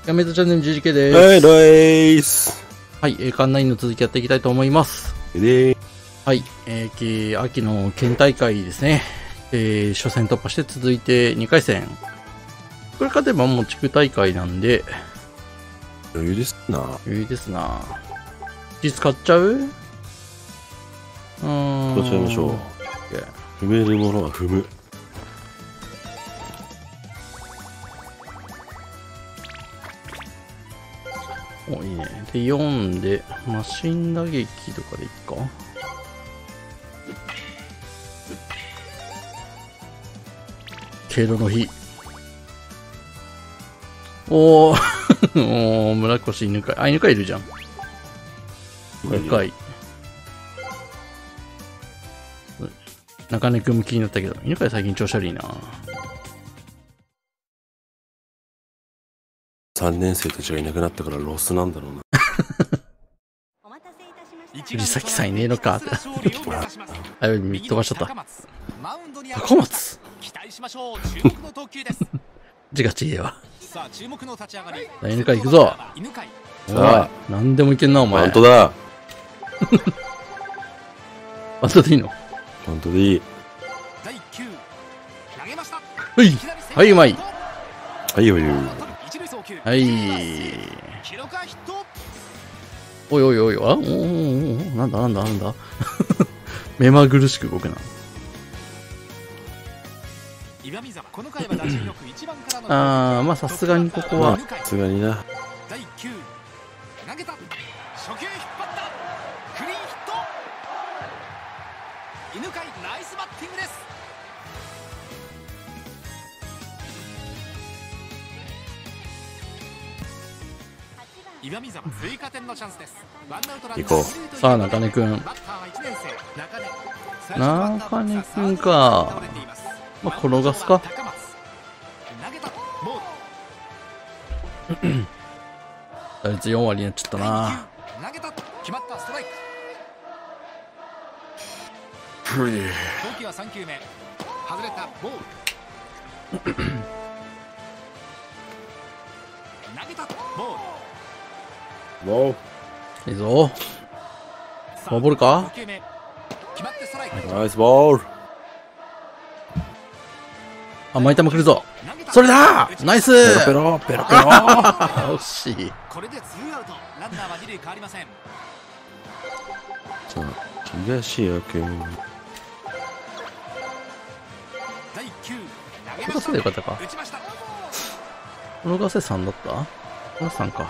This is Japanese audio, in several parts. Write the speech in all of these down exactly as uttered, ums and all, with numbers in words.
やめとチャンネル ジージーケー ではい、 す。 ライス。 はい、えー、館内の続きやっていきたいと思います。 で、 はい、えー、き秋の県大会ですね。えー、初戦突破して続いてにかい戦。これ勝てばもう地区大会なんで、 余裕ですな。 余裕ですな。実買っちゃう？うーん。 どうしちゃいましょう。踏めるものは踏む。 お、いいね。で、よんで、マシン打撃とかでいっか。敬老の日。おー、おー、村越犬飼い。あ、犬飼いいるじゃん。犬飼い。中根くんも気になったけど、犬飼い最近調子悪いな。 さんねん生たちがいなくなったからロスなんだろうな。 藤崎さんいねえのかって。あ、見飛ばしちゃった。高松字がちげえわ。犬飼い行くぞ。さあ、なんでもいけんな、お前。 本当だ。 本当でいいの？ 本当でいい。 はい、はい、うまい。 はいよいよ。 はい。おいおいおい、あおおおおなんだなんだなんだ目まぐるしく動くな。あー、まあさすがにここは。 さすがにな。 犬飼ナイスバッティングです。岩見沢追加点のチャンスです。 行こう。さあ中根くん。中根くんか。まあ転がすか。打率よん割になっちゃったな。 投げた決まったストライク。 プリー。 投球はさん球目。外れたボール。投げたボール。 もいいぞ。フォアボールか？ うナイスボール。 あ、前球来るぞ。それだーナイスペロペロペロペロ。 惜しい。 これでツーアウト。ランナーは二塁変わりません。 さあ、東谷君。 だいきゅう転がせでよかったか。転がせさんだった？これさんか。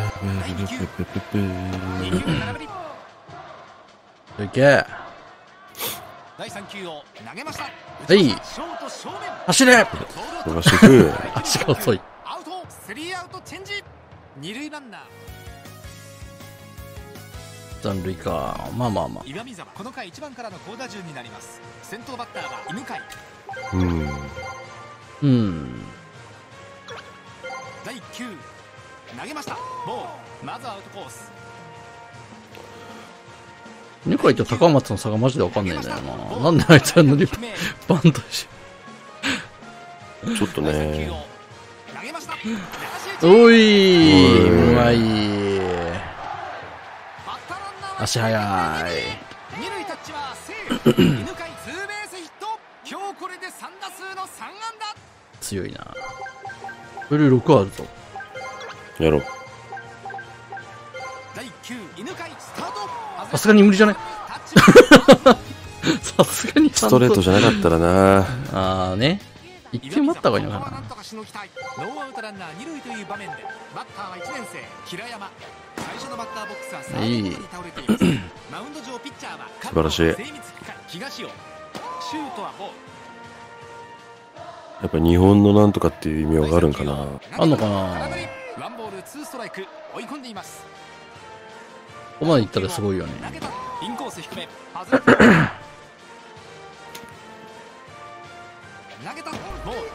いけ。はい。走れ。 飛ばしていく。 足が遅い。 アウト。スリーアウトチェンジ。二塁ランナー。 残塁か。まあまあまあ。 岩見沢この回一番からの好打順になります。先頭バッターは犬飼。 うんうん。 だいきゅう投げました。ボール。まずアウトコース。 犬飼と高松の差がマジで分かんないんだよな。なんであいつらのリバントしちょっとね。 おい、うまい。足速い。 二塁タッチはセーフ。犬飼ツーベースヒット。今日これでさん打数のさん安打。 強いな。ブルーろくあるぞ。 やろう。 だいきゅう犬飼スタート。 さすがに無理じゃない？さすがにストレートじゃなかったらな。 あーね。一球待った方がいいのかな。 ノーアウトランナー二塁という場面でバッターはいちねん生平山。最初のバッターボックスはサードゴロに倒れています。マウンド上ピッチャーは素晴らしい。 東尾。シュートはボール。 やっぱ日本のなんとかっていう意味があるんかな。 あんのかな。 ワンボールツーストライク。追い込んでいます。 ここまで行ったらすごいよね。 インコース低め。外れた。投げたボール。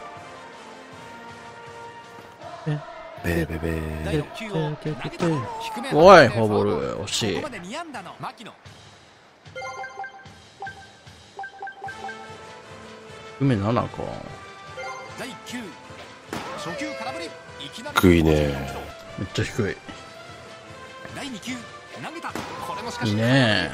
ベーベーベー。 だいろく球を投げた低め。 おい、フォアボール惜しい。 ここまでに安打の牧野。 梅ななか。 だいきゅう初球空振り。いきなり低いね。 めっちゃ低い。 だいに球投げた。これもしかしいいね。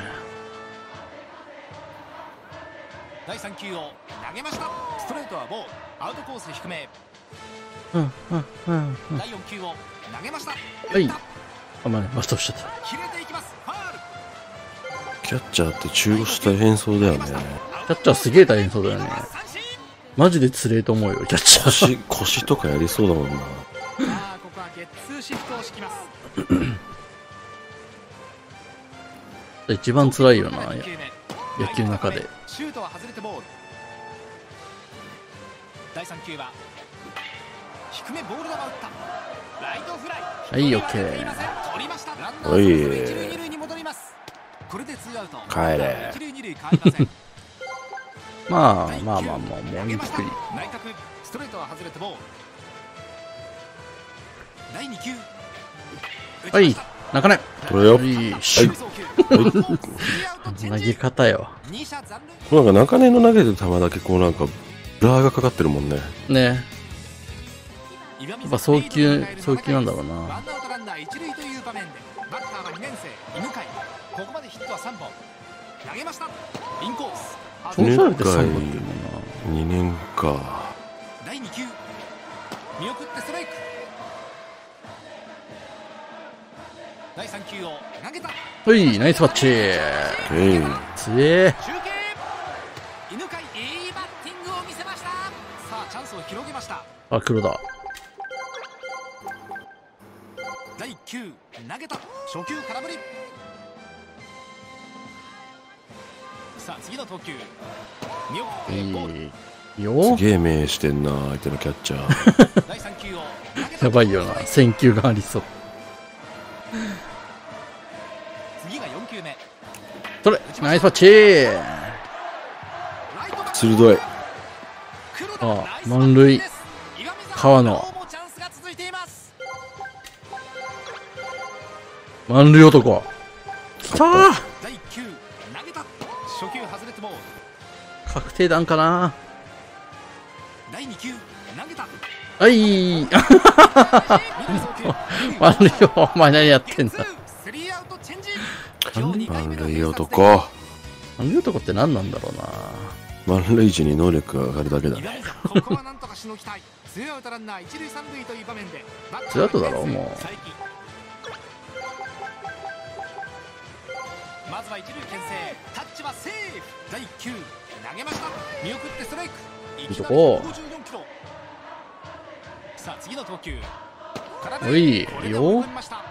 だいさん球を投げました。ストレートはボール。アウトコース低め。 うんうんうんうん。 だいよん球を投げました。 はい。あ、まあね、バストしちゃった。 切れていきます。ファール。 キャッチャーって中腰大変そうだよね。 キャッチャーすげえ大変そうだよね。マジでつれえと思うよ、キャッチャー。 腰、腰とかやりそうだもんな。 さあここはゲッツーシフトを敷きます。 一番辛いよな、野球の中で。 シュートは外れてボール。だいさん球は低めボール球打った。ライトフライ。 はい、オッケー。 取りました。ランナーおい一塁二塁に戻ります。これでツーアウト。 帰れ。 一塁二塁変わりません。 まあまあまあまあ、もうゆっくり。 内角ストレートは外れてボール。だいに球。 はい、中根。 取れよ。 はい、 はシュい。 投げ方よ。 なんか中根の投げてる球だけこうなんかブラーがかかってるもんね。 ね。やっぱ送球、送球なんだろうな。 ワンアウトランナー一塁という場面で、バッターはにねん生、犬飼。ここまでヒットはさんぼん。投げました。インコース。 そうされてさんぼんってるもんな。 にねんか。 だいに球。見送ってストライク。だいさん球を投げた。 はい、ナイスバッチ。 えい。 つえ中継。犬飼いいバッティングを見せました。さあチャンスを広げました。 あ、黒だ。 だいいっ球投げた。初球空振り。さあ次の投球。見送ってボール。 いいよ。 すげえ目してんな、相手のキャッチャー。 だいさん球を投げた。 やばいよな、選球がありそう。 次がよん球目。 それ、ナイスバッチ。 鋭い。 あ、満塁。川野。満塁男。きたー。 だいいっ球投げた。初球外れてボール。 確定弾かな。 だいに球投げた。 はい。満塁よ、お前何やってんだ。 スリーアウトチェンジ。 満塁男。 満塁男って何なんだろうな。 満塁時に能力が上がるだけだね。 ここはなんとかしのぎたい。ツーアウトランナー一塁三塁という場面で。 ツーアウトだろもう。 まずは一塁牽制。タッチはセーフ。だいいっ球投げました。見送ってストライク。いきなりごじゅうよんキロ。さあ次の投球。 おい、いいよ。 追い込んで投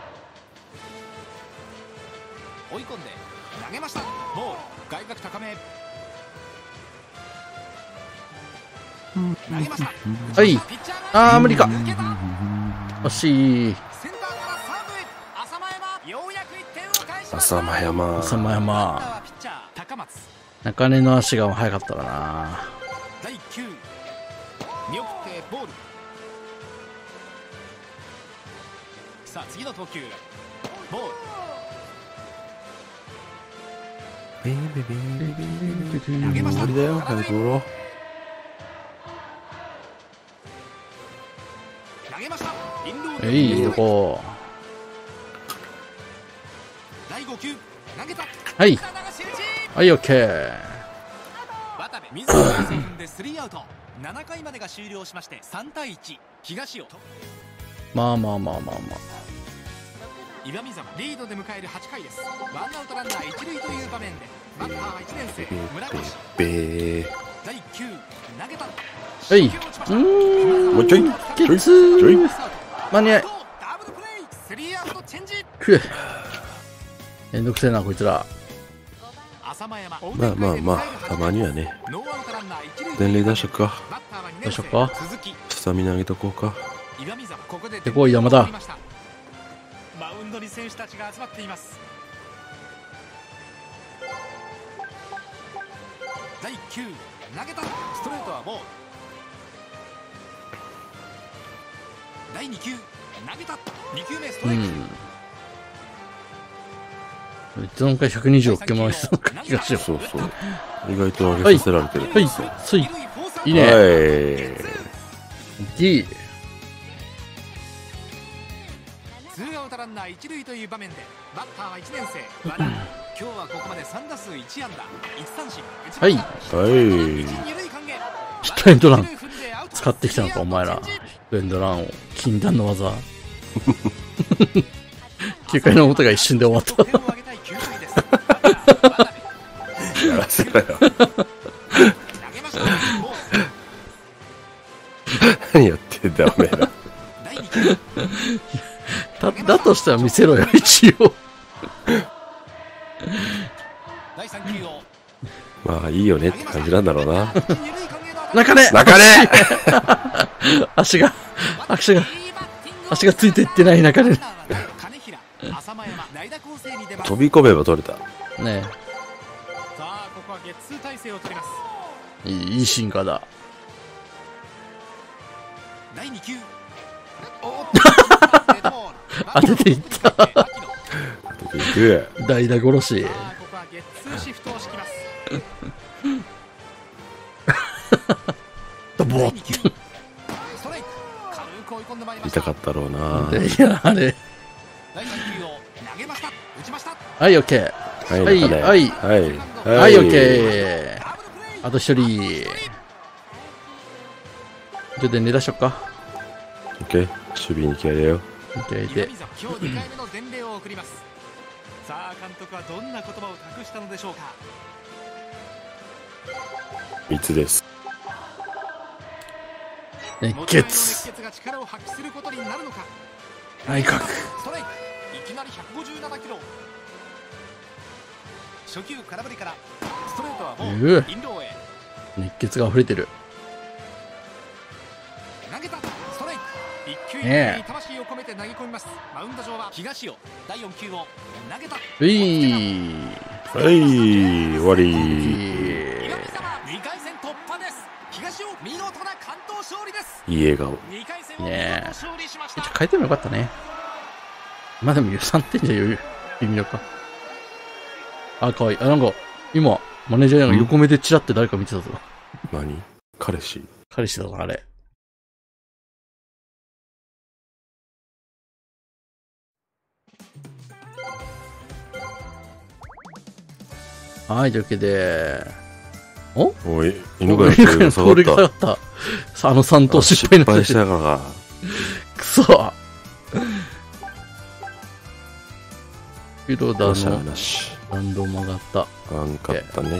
げました。ボール。外角高め。投げました。 はい。あー無理か。惜しい。 センターからサードへ。浅間山。ようやくいってんを返しました。 浅間山。 浅間山。中根の足が速かったかな。 だいいっ球見送ってボール。さあ次の投球。ボール。 ベーベーベーベーベーベー。 投げました。 無理だよ、早く乗ろう。 投げました。インロード。 えい、どこ。 だいご球投げた。 はい。はい、オッケー。 渡部自らのセーフでスリーアウト。ななかいまでが終了しましてさんたいいち。東尾。 まあまあまあまあまあ。 岩見沢リードで迎えるはちかいです。ワンアウトランナー一塁という場面でバッターはいちねん生村越。 ベー。 だいいっ球投げた。 はい。うーん。 もうちょい。 ゲッツー。間に合い。 ダブルプレイ。スリーアウトチェンジ。 くえ。めんどくせえなこいつら。 まあまあまあ、たまにはね。伝令出しとくか。 出しとくか。 スタミナ上げとこうか。 でこい山田。 マウンドに選手たちが集まっています。だいいっ球投げた。ストレートはボール。だいに球投げた。に球目ストライク。 いつの間にひゃくにじゅうろくキロ回しそうな気がしよう。 そうそう。意外と上げさせられてる。 はい、はい、いいね。 はい。 いい。 ツーアウトランナー一塁という場面でバッターはいちねん生和田。今日はここまでさん打数いち安打いち三振。 はいはい。 ヒットエンドラン使ってきたのかお前ら。ヒットエンドランを禁断の技。きゅうかいの表が一瞬で終わった。 やらせろよ。何やってんだおめえら。 だ, だとしたら見せろよ一応。 まあいいよねって感じなんだろうな。 中根中根足が足が足がついていってない中根。 飛び込めば取れた。 ねさあここはゲッツー体勢を取ります。 え、いいいいシンカーだ。 だいに球。 当てていった。 行く。 代打殺し。 さあここはゲッツーシフトを敷きます。 ドボッ。 ストライク。軽く追い込んでまいりました。 痛かったろうな。 いやあれ。 だいさん球を投げました。打ちました。 はいオッケー。 はいはい中根はいはいはいオッケー。あと一人。ちょっと寝出しよっか。 オッケー。守備に気合いだよ。 オッケーで。 今日にかいめの伝令を送ります。さあ監督はどんな言葉を託したのでしょうか。 みっつです。 熱持ち前の血。 熱血が力を発揮することになるのか。 内角。 ストライク。いきなりひゃくごじゅうななキロ。初球空振りからストレートはボール。 うわインローへ熱血が溢れてる。 投げた。ストライク。一球一ねえ球に魂を込めて投げ込みます。マウンド上は東尾。だいよん球を投げた。 ういはい終わり。 岩見様にかい戦突破です。東尾見事な完投勝利です。 いい笑顔。 にかい戦を見ねえ事勝利しました。 ちょっと変えてもよかったね。まあでもさんてんじゃ余裕。微妙か。あ、かわいい。あ、なんか、今、マネージャーが横目でチラって誰か見てたぞ。 何彼氏。 彼氏だな、あれ。はい、というわけで、おおい、犬飼君が下が俺がっ。 下がったた。さあのさん投失失敗になっ敗してたからくそ黒田か。しゃのなし。 ランド曲がった。 あんかったね。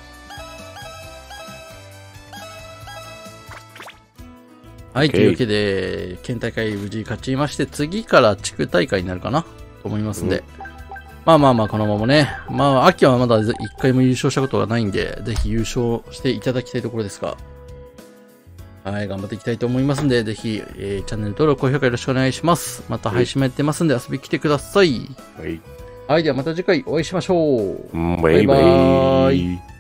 はい、 OK というわけで、県大会無事勝ちまして、次から地区大会になるかなと思いますんで。まあまあまあ、このままね。まあ、秋はまだ一回も優勝したことがないんで、ぜひ優勝していただきたいところですが。はい、頑張っていきたいと思いますんで、ぜひ、えー、チャンネル登録、高評価よろしくお願いします。また配信もやってますんで、遊びに来てください。 はい。 はい、ではまた次回お会いしましょう。 バイババイバイ。